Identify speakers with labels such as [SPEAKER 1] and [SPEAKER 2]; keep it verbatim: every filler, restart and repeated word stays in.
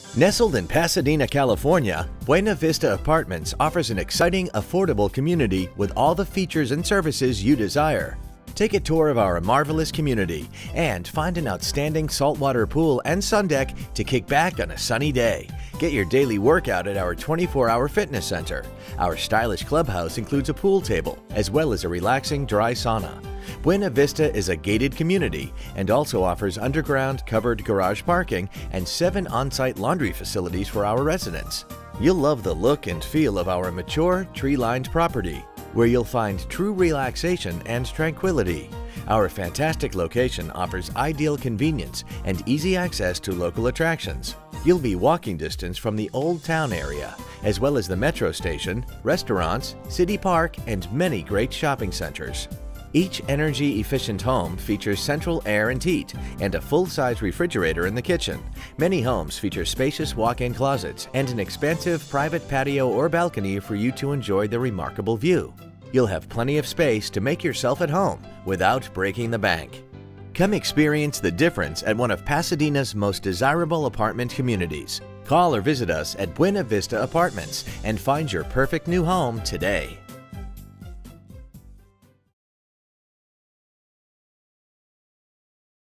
[SPEAKER 1] Nestled in Pasadena, California, Buena Vista Apartments offers an exciting, affordable community with all the features and services you desire. Take a tour of our marvelous community and find an outstanding saltwater pool and sun deck to kick back on a sunny day. Get your daily workout at our twenty-four hour fitness center. Our stylish clubhouse includes a pool table as well as a relaxing dry sauna. Buena Vista is a gated community and also offers underground covered garage parking and seven on-site laundry facilities for our residents. You'll love the look and feel of our mature, tree-lined property, where you'll find true relaxation and tranquility. Our fantastic location offers ideal convenience and easy access to local attractions. You'll be walking distance from the Old Town area, as well as the metro station, restaurants, city park, and many great shopping centers. Each energy-efficient home features central air and heat and a full-size refrigerator in the kitchen. Many homes feature spacious walk-in closets and an expansive private patio or balcony for you to enjoy the remarkable view. You'll have plenty of space to make yourself at home without breaking the bank. Come experience the difference at one of Pasadena's most desirable apartment communities. Call or visit us at Buena Vista Apartments and find your perfect new home today.